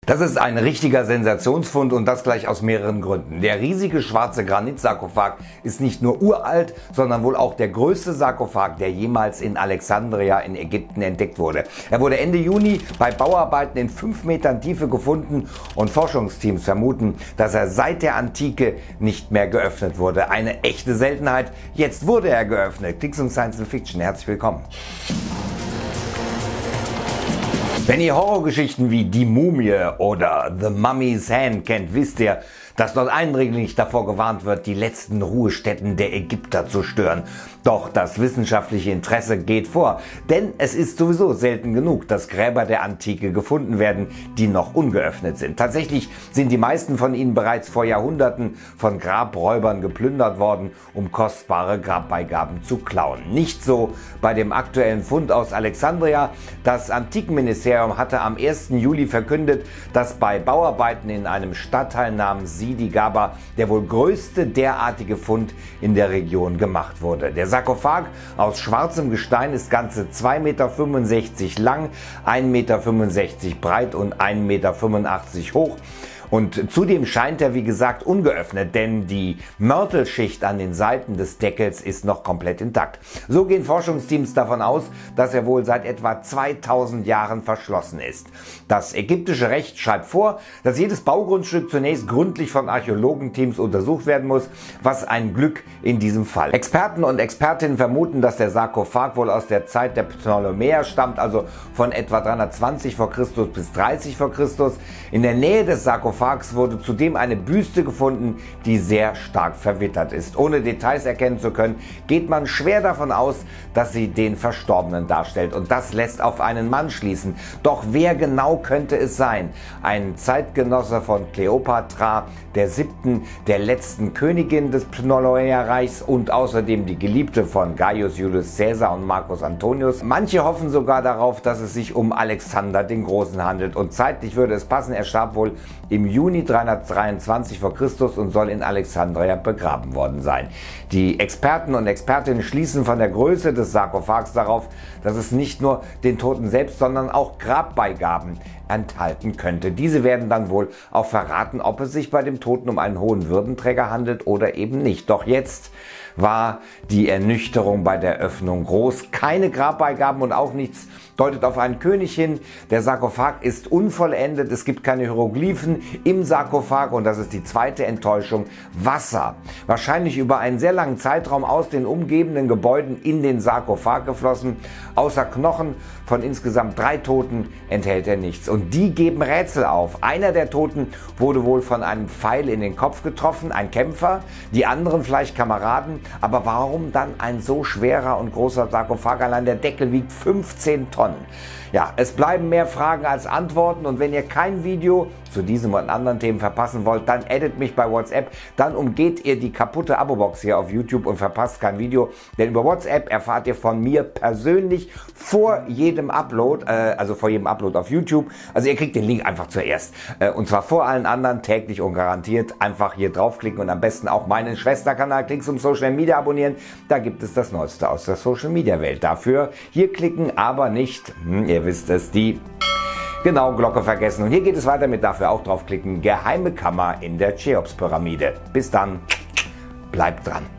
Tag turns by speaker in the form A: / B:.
A: Das ist ein richtiger Sensationsfund und das gleich aus mehreren Gründen. Der riesige schwarze Granitsarkophag ist nicht nur uralt, sondern wohl auch der größte Sarkophag, der jemals in Alexandria in Ägypten entdeckt wurde. Er wurde Ende Juni bei Bauarbeiten in 5 Metern Tiefe gefunden und Forschungsteams vermuten, dass er seit der Antike nicht mehr geöffnet wurde. Eine echte Seltenheit. Jetzt wurde er geöffnet. Klicks und Science Fiction. Herzlich willkommen. Wenn ihr Horrorgeschichten wie Die Mumie oder The Mummy's Hand kennt, wisst ihr, dass dort eindringlich davor gewarnt wird, die letzten Ruhestätten der Ägypter zu stören. Doch das wissenschaftliche Interesse geht vor, denn es ist sowieso selten genug, dass Gräber der Antike gefunden werden, die noch ungeöffnet sind. Tatsächlich sind die meisten von ihnen bereits vor Jahrhunderten von Grabräubern geplündert worden, um kostbare Grabbeigaben zu klauen. Nicht so bei dem aktuellen Fund aus Alexandria. Das Antikenministerium hatte am 1. Juli verkündet, dass bei Bauarbeiten in einem Stadtteil namens Sidi Gaba der wohl größte derartige Fund in der Region gemacht wurde. Der Sarkophag aus schwarzem Gestein ist ganze 2,65 Meter lang, 1,65 Meter breit und 1,85 Meter hoch. Und zudem scheint er, wie gesagt, ungeöffnet, denn die Mörtelschicht an den Seiten des Deckels ist noch komplett intakt. So gehen Forschungsteams davon aus, dass er wohl seit etwa 2000 Jahren verschlossen ist. Das ägyptische Recht schreibt vor, dass jedes Baugrundstück zunächst gründlich von Archäologenteams untersucht werden muss, was ein Glück in diesem Fall. Experten und Expertinnen vermuten, dass der Sarkophag wohl aus der Zeit der Ptolemäer stammt, also von etwa 320 v. Chr. bis 30 v. Chr. In der Nähe des Sarkophags wurde zudem eine Büste gefunden, die sehr stark verwittert ist. Ohne Details erkennen zu können, geht man schwer davon aus, dass sie den Verstorbenen darstellt. Und das lässt auf einen Mann schließen. Doch wer genau könnte es sein? Ein Zeitgenosse von Kleopatra, der 7., der letzten Königin des Ptolemäerreichs und außerdem die Geliebte von Gaius Julius Caesar und Marcus Antonius. Manche hoffen sogar darauf, dass es sich um Alexander den Großen handelt. Und zeitlich würde es passen, er starb wohl im Juni 323 v. Chr. und soll in Alexandria begraben worden sein. Die Experten und Expertinnen schließen von der Größe des Sarkophags darauf, dass es nicht nur den Toten selbst, sondern auch Grabbeigaben enthalten könnte. Diese werden dann wohl auch verraten, ob es sich bei dem Toten um einen hohen Würdenträger handelt oder eben nicht. Doch jetzt war die Ernüchterung bei der Öffnung groß. Keine Grabbeigaben und auch nichts deutet auf einen König hin. Der Sarkophag ist unvollendet, es gibt keine Hieroglyphen im Sarkophag und das ist die zweite Enttäuschung. Wasser, wahrscheinlich über einen sehr langen Zeitraum aus den umgebenden Gebäuden in den Sarkophag geflossen. Außer Knochen von insgesamt 3 Toten enthält er nichts. Und die geben Rätsel auf. Einer der Toten wurde wohl von einem Pfeil in den Kopf getroffen, ein Kämpfer, die anderen vielleicht Kameraden. Aber warum dann ein so schwerer und großer Sarkophag? Allein der Deckel wiegt 15 Tonnen. Ja, es bleiben mehr Fragen als Antworten und wenn ihr kein Video zu diesem und anderen Themen verpassen wollt, dann addet mich bei WhatsApp, dann umgeht ihr die kaputte Abo-Box hier auf YouTube und verpasst kein Video, denn über WhatsApp erfahrt ihr von mir persönlich vor jedem Upload, auf YouTube, also ihr kriegt den Link einfach zuerst und zwar vor allen anderen, täglich und garantiert. Einfach hier draufklicken und am besten auch meinen Schwesterkanal Klicks um Social Media abonnieren, da gibt es das Neueste aus der Social Media Welt. Dafür hier klicken, aber nicht, ihr wisst es, die Glocke vergessen. Und hier geht es weiter mit dafür auch draufklicken, geheime Kammer in der Cheops-Pyramide. Bis dann, bleibt dran.